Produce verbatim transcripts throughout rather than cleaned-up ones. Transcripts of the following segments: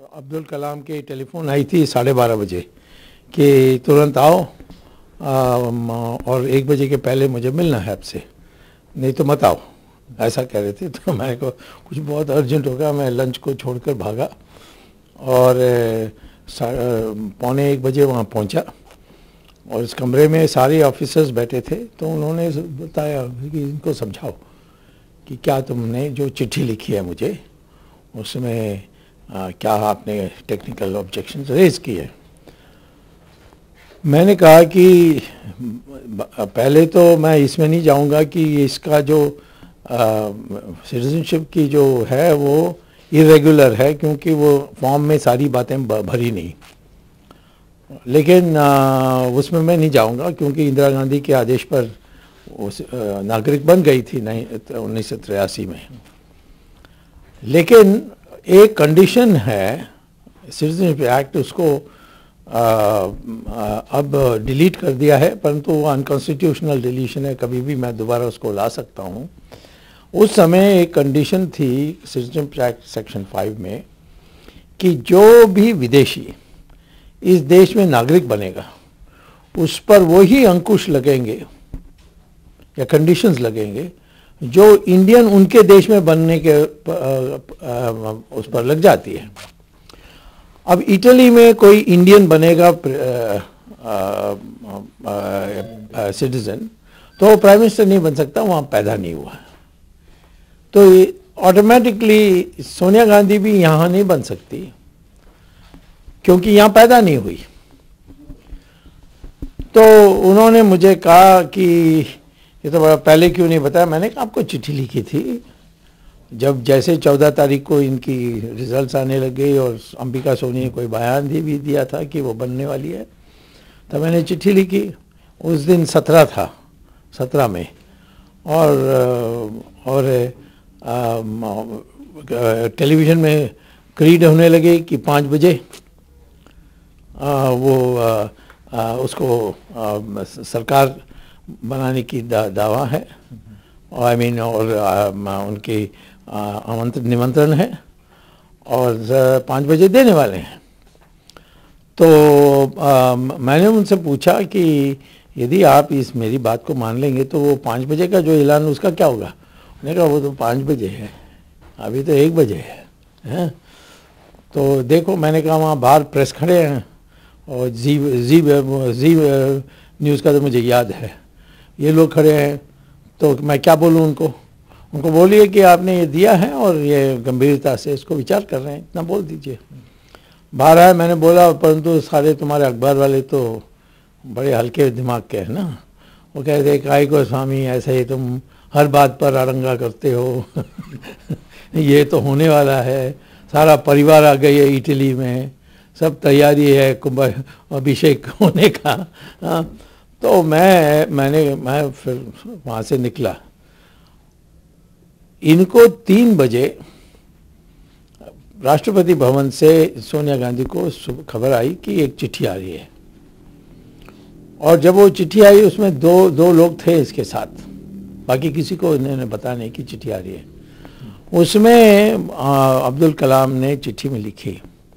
अब्दुल कलाम के टेलीफोन आई थी साढ़े बारह बजे कि तुरंत आओ आ, और एक बजे के पहले मुझे मिलना है आपसे, नहीं तो मत आओ, ऐसा कह रहे थे। तो मैं को कुछ बहुत अर्जेंट हो गया, मैं लंच को छोड़कर भागा और पौने एक बजे वहाँ पहुँचा और इस कमरे में सारे ऑफिसर्स बैठे थे। तो उन्होंने बताया कि इनको समझाओ कि क्या तुमने जो चिट्ठी लिखी है मुझे उसमें आ, क्या आपने टेक्निकल ऑब्जेक्शंस रेज किए। मैंने कहा कि पहले तो मैं इसमें नहीं जाऊंगा कि इसका जो सिटीजनशिप की जो है वो इरेगुलर है, क्योंकि वो फॉर्म में सारी बातें भरी नहीं, लेकिन आ, उसमें मैं नहीं जाऊंगा क्योंकि इंदिरा गांधी के आदेश पर उस नागरिक बन गई थी नहीं उन्नीस सौ तिरासी में। लेकिन एक कंडीशन है, सिटीजनशिप एक्ट उसको आ, आ, अब डिलीट कर दिया है, परंतु वो अनकॉन्स्टिट्यूशनल डिलीशन है, कभी भी मैं दोबारा उसको ला सकता हूँ। उस समय एक कंडीशन थी सिटीजनशिप एक्ट सेक्शन फाइव में कि जो भी विदेशी इस देश में नागरिक बनेगा उस पर वही अंकुश लगेंगे या कंडीशंस लगेंगे जो इंडियन उनके देश में बनने के आ, आ, उस पर लग जाती है। अब इटली में कोई इंडियन बनेगा सिटीजन तो वो प्राइम मिनिस्टर नहीं बन सकता, वहाँ पैदा नहीं हुआ। तो ऑटोमेटिकली सोनिया गांधी भी यहाँ नहीं बन सकती क्योंकि यहाँ पैदा नहीं हुई। तो उन्होंने मुझे कहा कि ये तो बड़ा पहले क्यों नहीं बताया। मैंने कहा आपको चिट्ठी लिखी थी जब जैसे चौदह तारीख को इनकी रिजल्ट्स आने लग गई और अंबिका सोनी ने कोई बयान भी, भी दिया था कि वो बनने वाली है, तो मैंने चिट्ठी लिखी। उस दिन सत्रह था, सत्रह में, और और टेलीविज़न में क्रीड होने लगे कि पाँच बजे आ, वो आ, आ, उसको आ, सरकार बनाने की दा, दावा है और आई मीन और आ, उनकी आमंत्रण निमंत्रण है और पाँच बजे देने वाले हैं। तो आ, मैंने उनसे पूछा कि यदि आप इस मेरी बात को मान लेंगे तो वो पाँच बजे का जो ऐलान उसका क्या होगा। उन्होंने कहा वो तो पाँच बजे है, अभी तो एक बजे है, हैं? तो देखो, मैंने कहा वहाँ बाहर प्रेस खड़े हैं और जी जी जी न्यूज़ का तो मुझे याद है, ये लोग खड़े हैं, तो मैं क्या बोलूँ उनको। उनको बोलिए कि आपने ये दिया है और ये गंभीरता से इसको विचार कर रहे हैं, इतना बोल दीजिए। बाहर आया, मैंने बोला परंतु सारे तुम्हारे अखबार वाले तो बड़े हल्के दिमाग के हैं ना। वो कह रहे काय को स्वामी ऐसे ही तुम हर बात पर अड़ंगा करते हो ये तो होने वाला है, सारा परिवार आ गई है इटली में, सब तैयारी है कुंभ अभिषेक होने का। हाँ, तो मैं मैंने मैं फिर वहाँ से निकला। इनको तीन बजे राष्ट्रपति भवन से सोनिया गांधी को खबर आई कि एक चिट्ठी आ रही है, और जब वो चिट्ठी आई उसमें दो दो लोग थे इसके साथ, बाकी किसी को इन्होंने बता नहीं कि चिट्ठी आ रही है। उसमें अब्दुल कलाम ने चिट्ठी में लिखी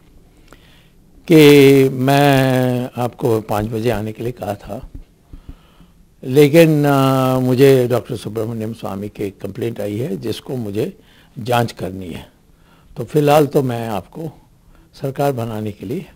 कि मैं आपको पाँच बजे आने के लिए कहा था, लेकिन आ, मुझे डॉक्टर सुब्रमण्यम स्वामी की कंप्लेंट आई है जिसको मुझे जांच करनी है, तो फिलहाल तो मैं आपको सरकार बनाने के लिए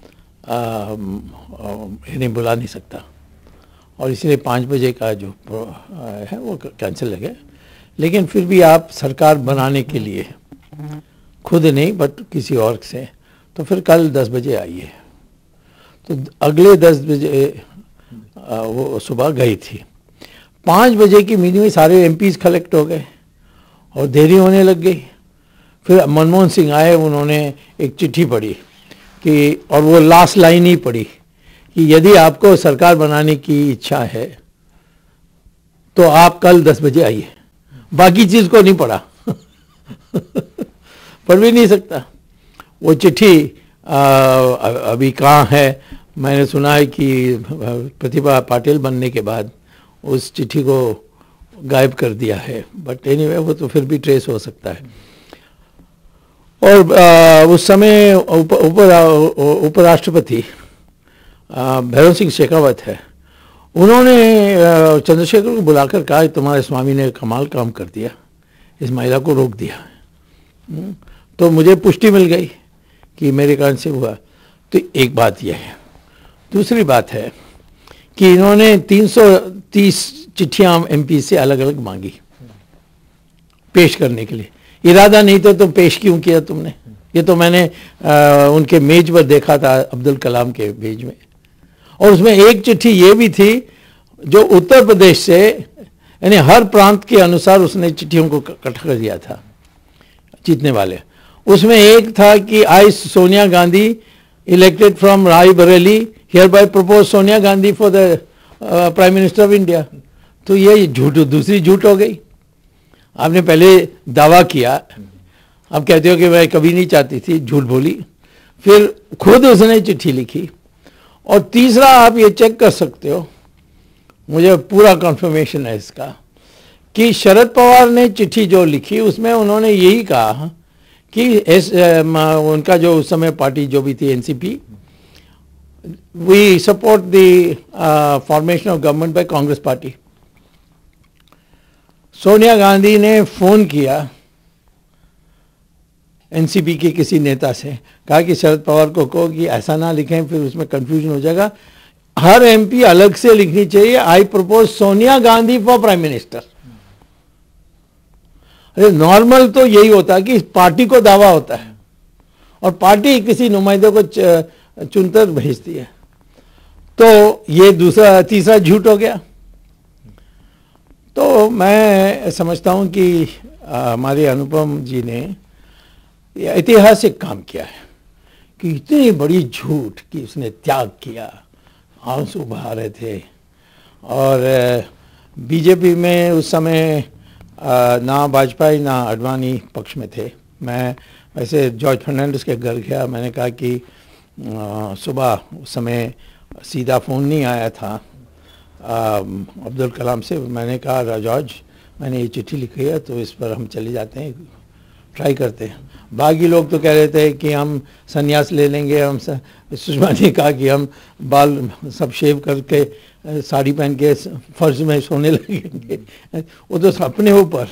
इन्हें बुला नहीं सकता, और इसलिए पाँच बजे का जो है वो कैंसिल है। लेकिन फिर भी आप सरकार बनाने के लिए खुद नहीं बट किसी और से, तो फिर कल दस बजे आइए। तो अगले दस बजे वो सुबह गई थी। पाँच बजे की मीटिंग में सारे एमपीज कलेक्ट हो गए और देरी होने लग गई। फिर मनमोहन सिंह आए, उन्होंने एक चिट्ठी पढ़ी कि, और वो लास्ट लाइन ही पढ़ी कि यदि आपको सरकार बनाने की इच्छा है तो आप कल दस बजे आइए। बाकी चीज़ को नहीं पढ़ा पढ़ भी नहीं सकता। वो चिट्ठी अभी कहाँ है, मैंने सुना है कि प्रतिभा पाटिल बनने के बाद उस चिट्ठी को गायब कर दिया है, बट एनीवे वो तो फिर भी ट्रेस हो सकता है। और आ, उस समय उप, उप, उपराष्ट्रपति भैरव सिंह शेखावत है, उन्होंने चंद्रशेखर को बुलाकर कहा तुम्हारे स्वामी ने कमाल काम कर दिया, इस महिला को रोक दिया। तो मुझे पुष्टि मिल गई कि मेरे कारण से हुआ। तो एक बात यह है। दूसरी बात है कि इन्होंने तीन सौ तीस चिट्ठियां एमपी से अलग अलग मांगी पेश करने के लिए। इरादा नहीं तो तुम पेश क्यों किया तुमने? ये तो मैंने आ, उनके मेज पर देखा था, अब्दुल कलाम के मेज में। और उसमें एक चिट्ठी ये भी थी जो उत्तर प्रदेश से, यानी हर प्रांत के अनुसार उसने चिट्ठियों को इकट्ठा कर दिया था जीतने वाले। उसमें एक था कि I Sonia Gandhi elected from Raebareli here by propose Sonia Gandhi for the prime minister of India. तो ये झूठ, दूसरी झूठ हो गई। आपने पहले दावा किया, अब कहते हो कि मैं कभी नहीं चाहती थी, झूठ बोली। फिर खुद उसने चिट्ठी लिखी। और तीसरा आप ये चेक कर सकते हो, मुझे पूरा कंफर्मेशन है इसका, कि शरद पवार ने चिट्ठी जो लिखी उसमें उन्होंने यही कहा कि एस, उनका जो उस समय पार्टी जो भी थी NCP, we support the formation of government by Congress party. Sonia Gandhi ने फोन किया एनसीपी के किसी नेता से, कहा कि शरद पवार को कहो कि ऐसा ना लिखें, फिर उसमें कंफ्यूजन हो जाएगा, हर एमपी अलग से लिखनी चाहिए, I propose Sonia Gandhi for prime minister. अरे नॉर्मल तो यही होता है कि पार्टी को दावा होता है और पार्टी किसी नुमाइंदे को चुनकर भेजती है। तो ये दूसरा तीसरा झूठ हो गया। तो मैं समझता हूं कि हमारे अनुपम जी ने ऐतिहासिक काम किया है कि इतनी बड़ी झूठ कि उसने त्याग किया, आंसू बहा रहे थे। और बीजेपी में उस समय ना वाजपेयी ना आडवाणी पक्ष में थे। मैं वैसे जॉर्ज फर्नांडिस के घर गया, मैंने कहा कि सुबह उस समय सीधा फ़ोन नहीं आया था अब्दुल कलाम से। मैंने कहा जॉर्ज, मैंने ये चिट्ठी लिखी है तो इस पर हम चले जाते हैं, ट्राई करते हैं। बाकी लोग तो कह रहे थे कि हम संन्यास ले लेंगे। हम सुषमा ने कहा कि हम बाल सब शेव करके साड़ी पहन के फर्श में सोने लगेंगे। वो तो अपने ऊपर,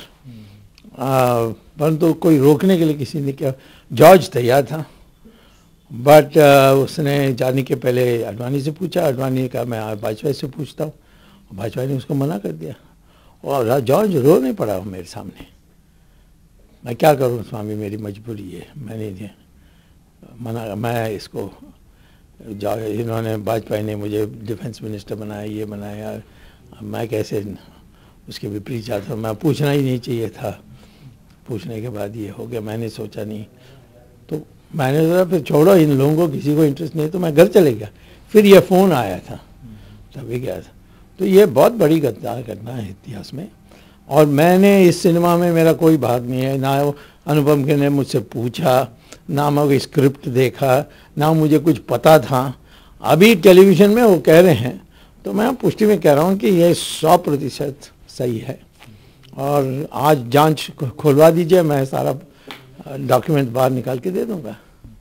परंतु कोई रोकने के लिए किसी ने क्या। जॉर्ज तैयार था, बट उसने जाने के पहले आडवाणी से पूछा। आडवाणी ने कहा मैं वाजपेयी से पूछता हूँ। वाजपेयी ने उसको मना कर दिया और जॉर्ज रोने पड़ा मेरे सामने। मैं क्या करूं स्वामी, मेरी मजबूरी है, मैंने मना, मैं इसको, इन्होंने वाजपेयी ने मुझे डिफेंस मिनिस्टर बनाया, ये बनाया, मैं कैसे उसके विपरीत जाता हूँ। मैं पूछना ही नहीं चाहिए था, पूछने के बाद ये हो गया, मैंने सोचा नहीं। तो मैंने सोचा फिर छोड़ो, इन लोगों को किसी को इंटरेस्ट नहीं, तो मैं घर चले गया। फिर ये फ़ोन आया था, तभी गया था। तो ये बहुत बड़ी घटना है इतिहास में। और मैंने इस सिनेमा में मेरा कोई भाग नहीं है, ना अनुपम के ने मुझसे पूछा, ना मैं स्क्रिप्ट देखा, ना मुझे कुछ पता था। अभी टेलीविज़न में वो कह रहे हैं तो मैं पुष्टि में कह रहा हूँ कि ये सौ प्रतिशत सही है। और आज जांच खुलवा दीजिए, मैं सारा डॉक्यूमेंट बाहर निकाल के दे दूँगा।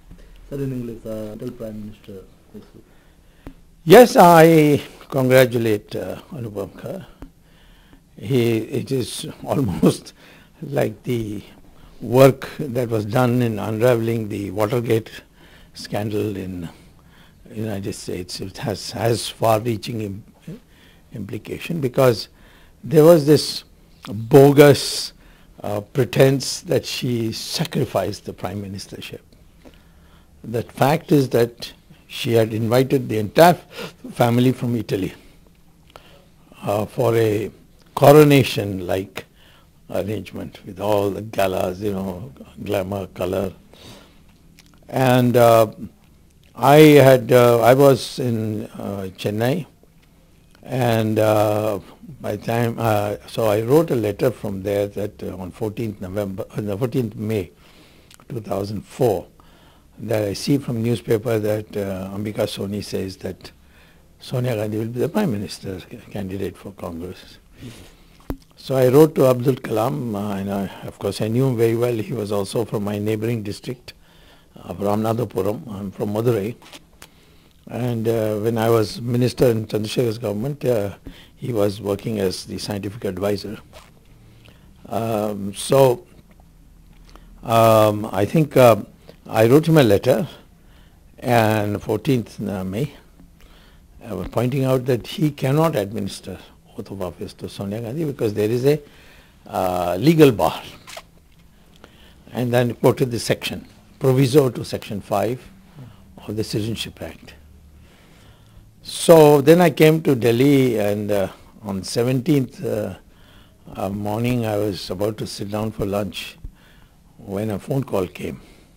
Yes, I congratulate uh, Anupam Kher. He, it is almost like the work that was done in unraveling the Watergate scandal in the United States. It has, has far-reaching im implication because there was this bogus uh, pretense that she sacrificed the prime ministership. The fact is that she had invited the entire family from Italy uh, for a coronation-like arrangement with all the galas, you know, glamour, color. And uh, I had, uh, I was in uh, Chennai, and uh, by the time, uh, so I wrote a letter from there that uh, on fourteenth November, uh, fourteenth May two thousand four, that I see from newspaper that uh, Ambika Soni says that Sonia Gandhi will be the Prime Minister candidate for Congress. So I wrote to Abdul Kalam, uh, and I, of course I knew him very well. He was also from my neighboring district of Ramanathapuram. I'm from Madurai. And uh, when I was minister in Chandrasekhar's government, uh, he was working as the scientific advisor. Um, so um, I think uh, I wrote him a letter, and fourteenth May, I was pointing out that he cannot administer oath of office to Sonia Gandhi because there is a uh, legal bar. And then quoted the section, proviso to section five of the Citizenship Act. So then I came to Delhi, and uh, on seventeenth uh, uh, morning I was about to sit down for lunch when a phone call came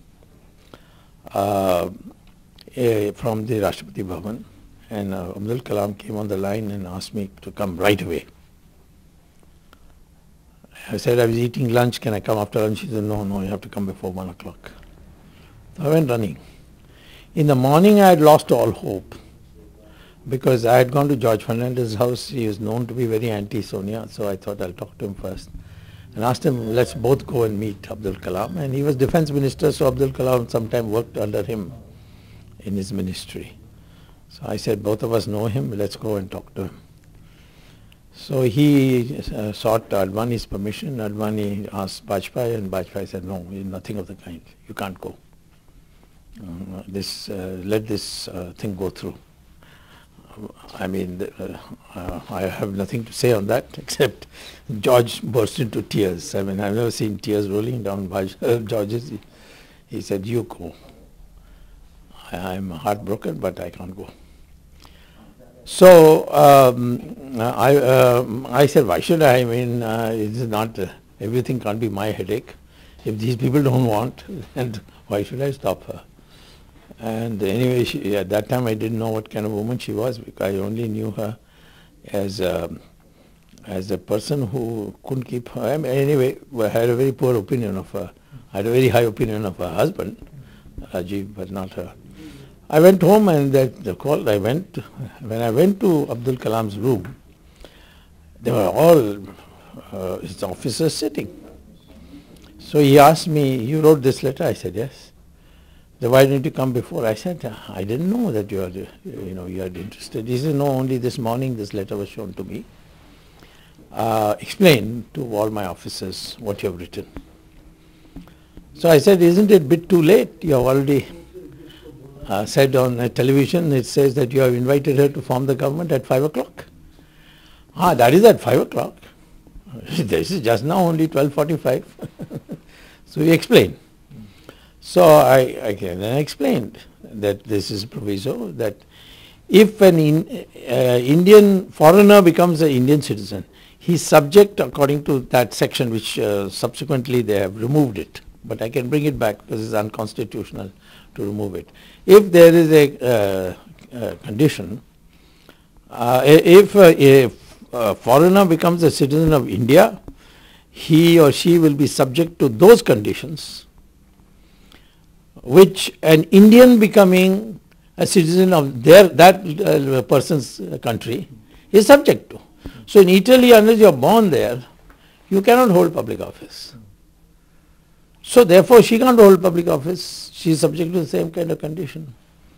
uh, a, from the Rashtrapati Bhavan. And uh, Abdul Kalam came on the line and asked me to come right away. I said, I was eating lunch, can I come after lunch? He said, no, no, you have to come before one o'clock. So I went running. In the morning I had lost all hope because I had gone to George Fernandez's house. He is known to be very anti-Sonia, so I thought I'll talk to him first. And asked him, let's both go and meet Abdul Kalam. And he was defense minister, so Abdul Kalam sometime worked under him in his ministry. So I said, both of us know him, let's go and talk to him. So he uh, sought Advani's permission. Advani asked Bajpayee, and Bajpayee said, no, nothing of the kind, you can't go. Uh, this, uh, let this uh, thing go through. I mean, uh, uh, I have nothing to say on that except George burst into tears. I mean, I've never seen tears rolling down Baj uh, George's. He, he said, you go. I, I'm heartbroken, but I can't go. So um, I, uh, I said, why should I? I mean, uh, it's not, uh, everything can't be my headache. If these people don't want, and why should I stop her? And anyway, she, at that time I didn't know what kind of woman she was because I only knew her as a, as a person who couldn't keep her. I mean, anyway, I had a very poor opinion of her. I had a very high opinion of her husband, Rajiv, but not her. I went home, and that the call I went, when I went to Abdul Kalam's room, they were all uh, his officers sitting. So he asked me, you wrote this letter? I said, yes. So why didn't you come before? I said, I didn't know that you are, you know, you are interested. He said, no, only this morning this letter was shown to me. Uh, explain to all my officers what you have written. So I said, isn't it a bit too late? You have already uh, said on uh, television, it says that you have invited her to form the government at five o'clock. Ah, that is at five o'clock. This is just now only twelve forty-five. So he explained. So I, I then I explained that this is proviso, that if an in, uh, Indian foreigner becomes an Indian citizen, he is subject according to that section, which uh, subsequently they have removed it. But I can bring it back because it's unconstitutional to remove it. If there is a uh, uh, condition, uh, if uh, a, a foreigner becomes a citizen of India, he or she will be subject to those conditions which an Indian becoming a citizen of their that uh, person's country is subject to. So in Italy, unless you are born there, you cannot hold public office. So therefore, she can't hold public office. She is subject to the same kind of condition.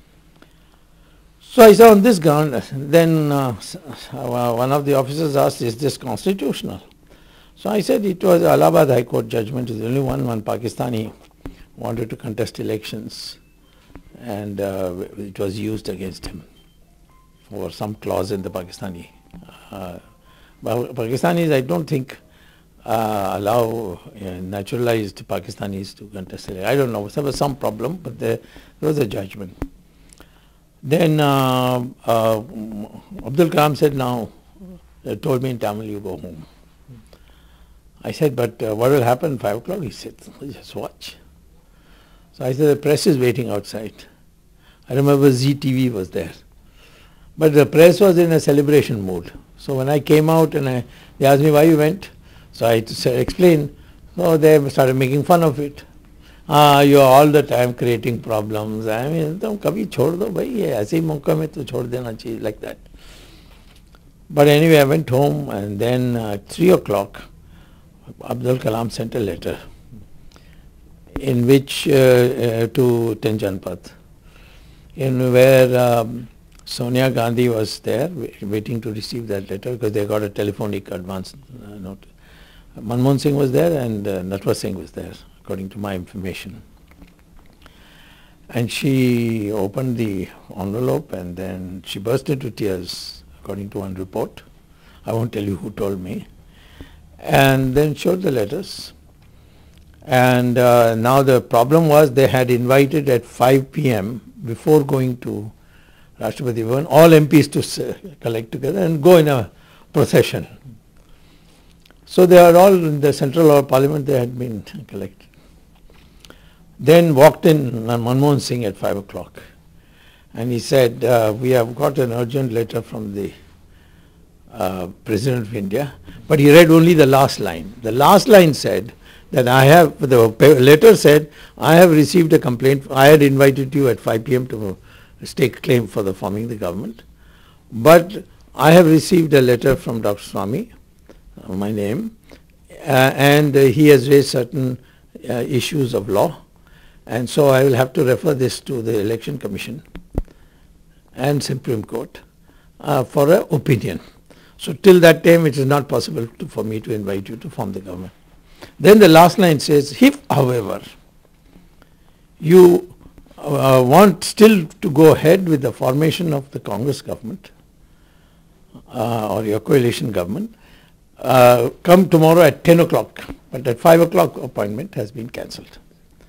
So I said, on this ground, then uh, one of the officers asked, is this constitutional? So I said it was Allahabad High Court judgment, is the only one, one Pakistani wanted to contest elections, and uh, it was used against him for some clause in the Pakistani. Uh, Pakistanis, I don't think, uh, allow uh, naturalized Pakistanis to contest elections. I don't know, there was some problem, but there, there was a judgment. Then uh, uh, Abdul Kalam said, now, they told me in Tamil, you go home. I said, but uh, what will happen at five o'clock? He said, just watch. So I said, the press is waiting outside. I remember Z T V was there. But the press was in a celebration mood. So when I came out and I, they asked me why you went, so I explained. So they started making fun of it. Ah, you are all the time creating problems. I mean, तुम कभी छोड़ दो भाई, ऐसे ही मौका में तो छोड़ देना चाहिए, like that. But anyway, I went home, and then uh, at three o'clock, Abdul Kalam sent a letter in which uh, uh, to Ten Janpath, in where um, Sonia Gandhi was there waiting to receive that letter because they got a telephonic advance uh, note. Manmohan Singh was there and uh, Natwar Singh was there, according to my information. And she opened the envelope and then she burst into tears, according to one report. I won't tell you who told me. And then showed the letters. And uh, now the problem was they had invited at five p m before going to Rashtrapati Bhavan all M Ps to collect together and go in a procession. So they are all in the Central Hall of Parliament, they had been collected. Then walked in Manmohan Singh at five o'clock and he said, uh, we have got an urgent letter from the uh, President of India, but he read only the last line. The last line said that I have, the letter said, I have received a complaint, I had invited you at five p m to stake claim for the forming the government, but I have received a letter from Doctor Swami, uh, my name, uh, and uh, he has raised certain uh, issues of law, and so I will have to refer this to the Election Commission and Supreme Court uh, for an opinion. So till that time it is not possible to, for me to invite you to form the government. Then the last line says, if however you uh, want still to go ahead with the formation of the Congress government uh, or your coalition government, uh, come tomorrow at ten o'clock, but at five o'clock appointment has been cancelled.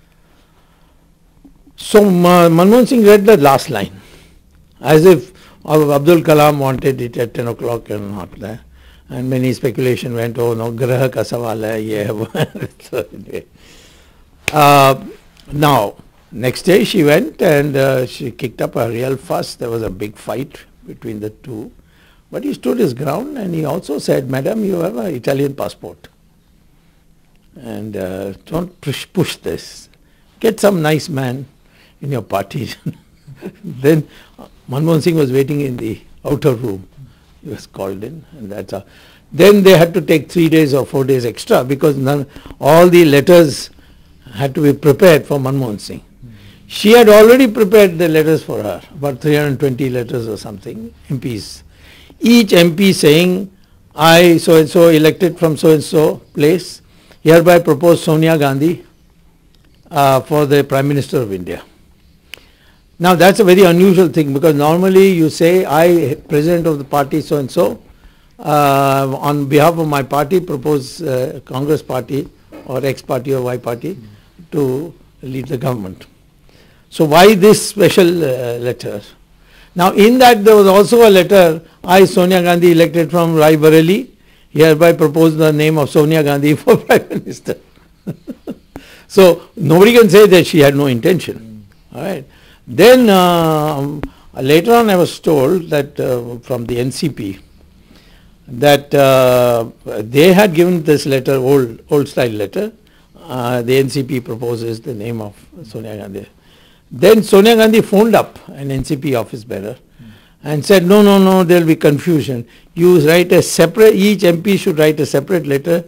So uh, Manmohan Singh read the last line as if uh, Abdul Kalam wanted it at ten o'clock and not there. And many speculation went, oh no, graha ka sawal hai, ye uh, Now, next day she went and uh, she kicked up a real fuss. There was a big fight between the two. But he stood his ground and he also said, Madam, you have an Italian passport. And uh, don't push, push this. Get some nice man in your party. Then Manmohan Singh was waiting in the outer room. He was called in, and that's all. Then they had to take three days or four days extra because none, all the letters had to be prepared for Manmohan Singh. Mm-hmm. She had already prepared the letters for her, about three hundred twenty letters or something, M Ps. Each M P saying, I so and so elected from so and so place, hereby propose Sonia Gandhi uh, for the Prime Minister of India. Now that's a very unusual thing because normally you say, I, President of the party so and so, uh, on behalf of my party propose uh, Congress party or X party or Y party mm. to lead the government. So why this special uh, letter? Now in that there was also a letter, I, Sonia Gandhi, elected from Rai Bareli, hereby propose the name of Sonia Gandhi for Prime Minister. So nobody can say that she had no intention. Mm. All right. Then uh, later on I was told that uh, from the N C P that uh, they had given this letter, old old style letter, uh, the N C P proposes the name of Sonia Gandhi. Then Sonia Gandhi phoned up an N C P office bearer mm. and said, no, no, no, there will be confusion. You write a separate, each M P should write a separate letter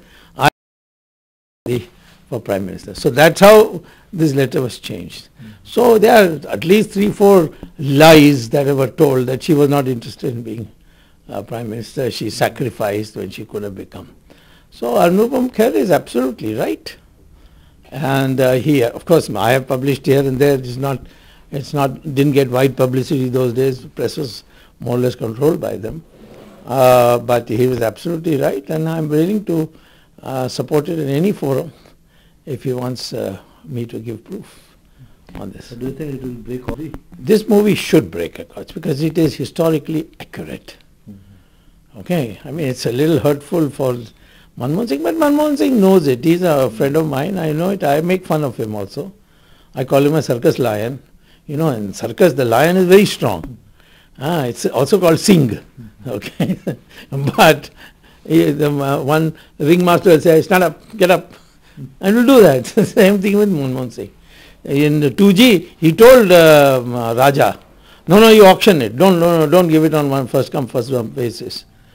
for Prime Minister. So that's how this letter was changed. Mm. So there are at least three, four lies that were told that she was not interested in being uh, Prime Minister. She sacrificed when she could have become. So Anupam Kher is absolutely right. And uh, he, of course, I have published here and there. It's not, it's not, didn't get wide publicity those days. The press was more or less controlled by them. Uh, but he was absolutely right, and I'm willing to uh, support it in any forum if he wants uh, me to give proof on this. So do you think it will break Audi? This movie should break records because it is historically accurate. Mm-hmm. Okay, I mean it's a little hurtful for Manmohan Singh, but Manmohan Singh knows it. He's a friend of mine. I know it. I make fun of him also. I call him a circus lion. You know, in circus the lion is very strong. Ah, it's also called Singh. Okay, but he, the uh, one ringmaster will say, "Stand up, get up," and we'll do that. Same thing with Manmohan Singh. In two G, he told uh, Raja, "No, no, you auction it. Don't, no, no, don't give it on one first come first basis."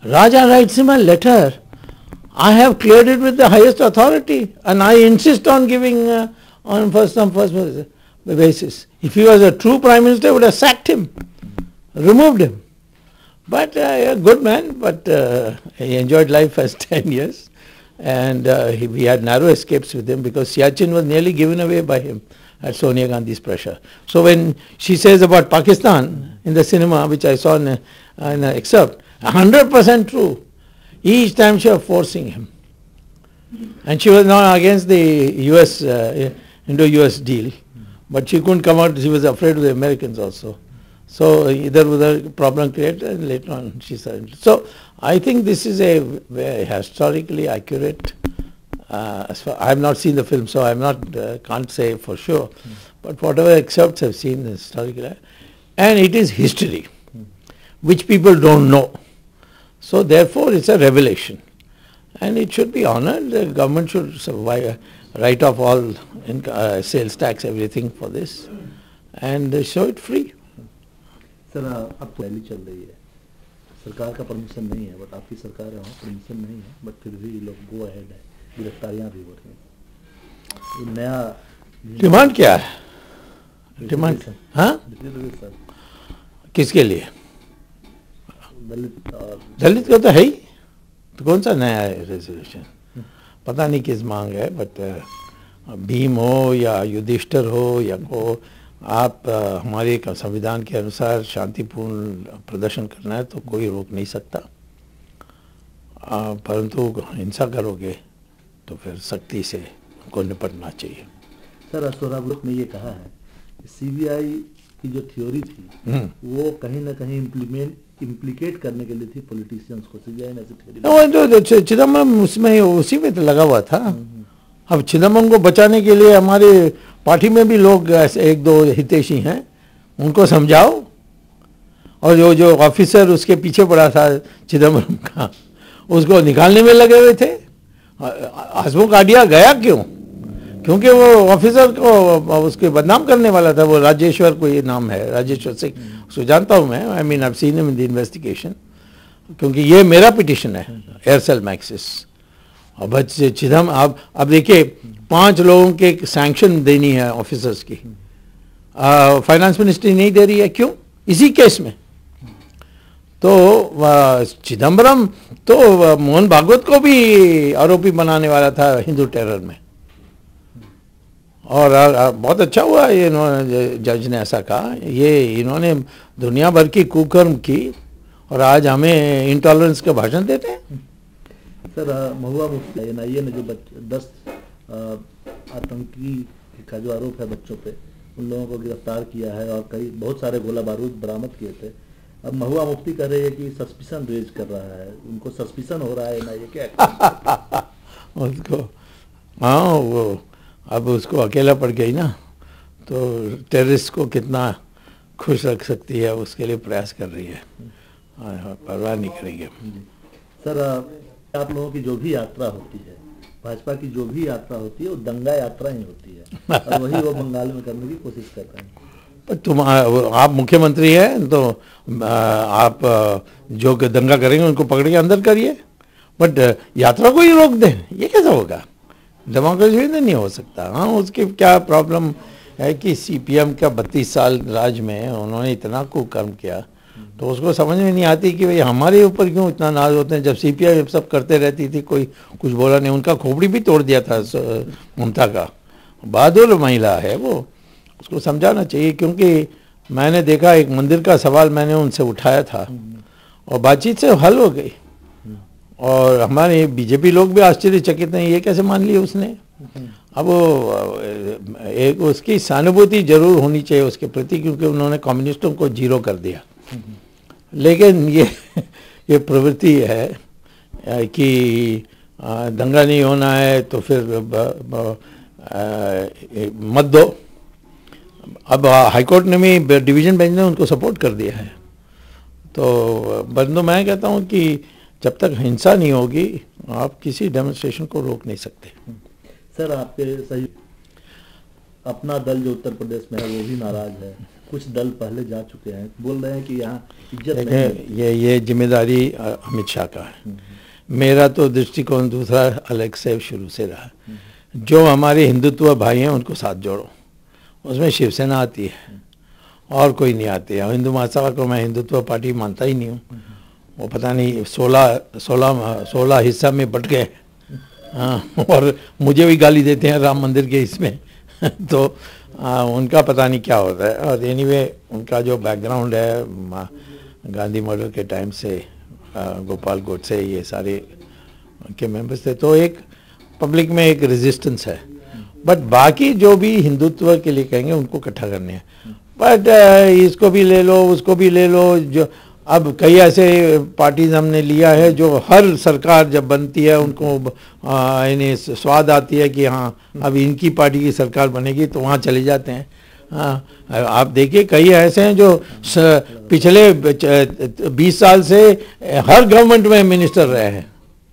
Raja writes him a letter. I have cleared it with the highest authority, and I insist on giving uh, on first some first basis. If he was a true prime minister, I would have sacked him, removed him. But uh, a good man, but uh, he enjoyed life as ten years, and uh, he, we had narrow escapes with him because Siachen was nearly given away by him at Sonia Gandhi's pressure. So when she says about Pakistan in the cinema, which I saw in, a, in an excerpt, one hundred percent true. Each time she was forcing him. And she was not against the U S, uh, Indo-U S deal, but she couldn't come out, she was afraid of the Americans also. So either was a problem created and later on she said. So I think this is a very historically accurate, uh, as far, I have not seen the film, so I am not, uh, can't say for sure, mm. but whatever excerpts I have seen historically, and it is history, mm. which people don't know. So therefore it's a revelation, and it should be honored. The government should survive, write off all in, uh, sales tax, everything for this, and uh, show it free. Sir अब rally चल रही है, सरकार का permission नहीं है, but आपकी सरकार है वहाँ परमिशन नहीं है, बट फिर भी लोग गो अहेड है, गिरफ्तारियाँ भी हो रही हैं। ये नया डिमांड क्या है? डिमांड हाँ किसके लिए? दलित और दलित का तो है ही, तो कौन सा नया है रेजोल्यूशन? पता नहीं किस मांग है, बट भीम हो या युधिष्ठिर हो या को आप आ, हमारे संविधान के अनुसार शांतिपूर्ण प्रदर्शन करना है तो कोई रोक नहीं सकता, परंतु हिंसा करोगे तो फिर सख्ती से उनको निपटना चाहिए। सर अशोराबुत ने ये कहा है कि सीबीआई की जो थ्योरी थी वो कहीं ना कहीं इम्प्लीमेंट इम्प्लीकेट करने के लिए थी पॉलिटिशियंस को। सीबीआई ने ऐसी थ्योरी वो जो चिदम्बरम उसमें उसी में तो लगा हुआ था। अब चिदम्बरम को बचाने के लिए हमारे पार्टी में भी लोग ऐसे एक दो हितैषी हैं, उनको समझाओ, और जो जो ऑफिसर उसके पीछे पड़ा था चिदम्बरम का, उसको निकालने में लगे हुए थे। हसमुख आडिया गया क्यों? क्योंकि वो ऑफिसर को उसके बदनाम करने वाला था। वो राजेश्वर को ये नाम है, राजेश्वर सिंह, उसको जानता हूँ मैं, I mean I have seen him in the investigation, क्योंकि ये मेरा पिटिशन है एयरसेल मैक्सिस। अब चिदम अब अब देखिए पांच लोगों के सैंक्शन देनी है ऑफिसर्स की, फाइनेंस मिनिस्ट्री नहीं दे रही है, क्यों? इसी केस में। तो चिदम्बरम तो मोहन भागवत को भी आरोपी बनाने वाला था हिंदू टेरर में, और बहुत अच्छा हुआ ये इन्होंने जज ने ऐसा कहा। ये इन्होंने दुनिया भर की कुकर्म की और आज हमें इंटॉलरेंस का भाषण देते हैं। सर महुआ मुफ्ती एन आई ए ने जो दस आतंकी का जो आरोप है बच्चों पे, उन लोगों को गिरफ्तार किया है और कई बहुत सारे गोला बारूद बरामद किए थे। अब महुआ मुफ्ती कह रही है कि सस्पिशन रेज कर रहा है, उनको सस्पिशन हो रहा है एन आई ए क्या उसको हाँ वो अब उसको अकेला पड़ गई ना, तो टेररिस्ट को कितना खुश रख सकती है उसके लिए प्रयास कर रही है, परवाह नहीं करेंगे। सर आप लोगों की जो भी यात्रा होती है, भाजपा की जो भी यात्रा होती है वो दंगा यात्रा ही होती है, और वही वो बंगाल में करने की कोशिश कर रहे हैं। तुम आप मुख्यमंत्री हैं तो आप जो दंगा करेंगे उनको पकड़ के अंदर करिए, बट यात्रा को ही रोक दें, ये कैसा होगा? डेमोक्रेसी में नहीं हो सकता। हाँ उसकी क्या प्रॉब्लम है कि सीपीएम का बत्तीस साल राज में उन्होंने इतना कुकर्म किया, तो उसको समझ में नहीं आती कि भाई हमारे ऊपर क्यों इतना नाज होते हैं। जब सीपीआई सब करते रहती थी कोई कुछ बोला नहीं, उनका खोपड़ी भी तोड़ दिया था ममता का, बहादुर महिला है वो, उसको समझाना चाहिए। क्योंकि मैंने देखा एक मंदिर का सवाल मैंने उनसे उठाया था और बातचीत से हल हो गई, और हमारे बीजेपी लोग भी आश्चर्यचकित हैं, ये कैसे मान लिया उसने। अब वो एक उसकी सहानुभूति जरूर होनी चाहिए उसके प्रति, क्योंकि उन्होंने कम्युनिस्टों को जीरो कर दिया। लेकिन ये ये प्रवृत्ति है कि दंगा नहीं होना है तो फिर ब, ब, आ, मत दो। अब हाईकोर्ट ने भी, डिवीजन बेंच ने उनको सपोर्ट कर दिया है। तो बंदो मैं कहता हूँ कि जब तक हिंसा नहीं होगी आप किसी डेमोन्स्ट्रेशन को रोक नहीं सकते। सर आपके सही अपना दल जो उत्तर प्रदेश में है वो भी नाराज है, कुछ दल पहले जा चुके हैं, बोल रहे हैं कि यहाँ इज्जत नहीं देखें, है। ये ये जिम्मेदारी अ, अमित शाह का है। मेरा तो दृष्टिकोण दूसरा अलग से शुरू से रहा। जो हमारे हिंदुत्व भाई हैं उनको साथ जोड़ो, उसमें शिवसेना आती है और कोई नहीं आती है। हिंदू महासभा को मैं हिंदुत्व पार्टी मानता ही नहीं हूँ। वो पता नहीं सोलह सोलह सोलह हिस्सा में बट गए। हाँ, और मुझे भी गाली देते हैं राम मंदिर के इसमें तो आ, उनका पता नहीं क्या होता है। और एनीवे उनका जो बैकग्राउंड है गांधी मर्डर के टाइम से आ, गोपाल गोडसे ये सारे उनके मेंबर्स थे, तो एक पब्लिक में एक रेजिस्टेंस है। बट बाकी जो भी हिंदुत्व के लिए कहेंगे उनको इकट्ठा करने हैं। बट इसको भी ले लो, उसको भी ले लो। जो अब कई ऐसे पार्टीज हमने लिया है जो हर सरकार जब बनती है उनको इन्हें स्वाद आती है कि हाँ अब इनकी पार्टी की सरकार बनेगी, तो वहाँ चले जाते हैं। हाँ, आप देखिए कई ऐसे हैं जो पिछले बीस साल से हर गवर्नमेंट में मिनिस्टर रहे हैं।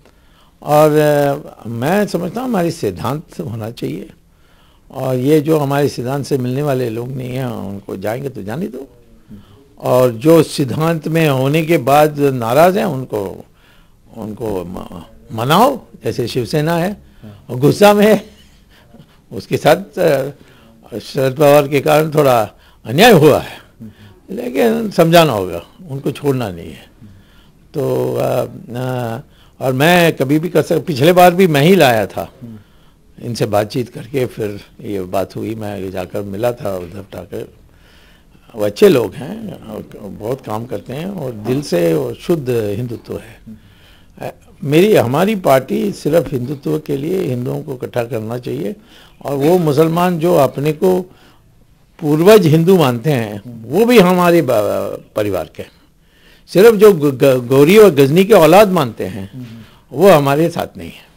और मैं समझता हूँ हमारी सिद्धांत होना चाहिए, और ये जो हमारे सिद्धांत से मिलने वाले लोग नहीं हैं उनको जाएंगे तो जाने दो, और जो सिद्धांत में होने के बाद नाराज हैं उनको उनको मनाओ। जैसे शिवसेना है और गुस्सा में है, उसके साथ शरद पवार के कारण थोड़ा अन्याय हुआ है, लेकिन समझाना होगा, उनको छोड़ना नहीं है। तो आ, आ, और मैं कभी भी कर सकता, पिछले बार भी मैं ही लाया था, इनसे बातचीत करके फिर ये बात हुई। मैं जाकर मिला था उद्धव ठाकरे, वो अच्छे लोग हैं, बहुत काम करते हैं और दिल से और शुद्ध हिंदुत्व है। मेरी हमारी पार्टी सिर्फ हिंदुत्व के लिए हिंदुओं को इकट्ठा करना चाहिए, और वो मुसलमान जो अपने को पूर्वज हिंदू मानते हैं वो भी हमारे परिवार के, सिर्फ जो गौरी और गजनी के औलाद मानते हैं वो हमारे साथ नहीं है।